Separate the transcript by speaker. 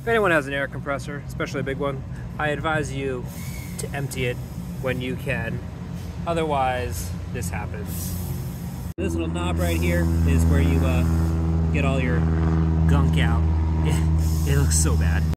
Speaker 1: If anyone has an air compressor, especially a big one, I advise you to empty it when you can. Otherwise, this happens. This little knob right here is where you get all your gunk out. It looks so bad.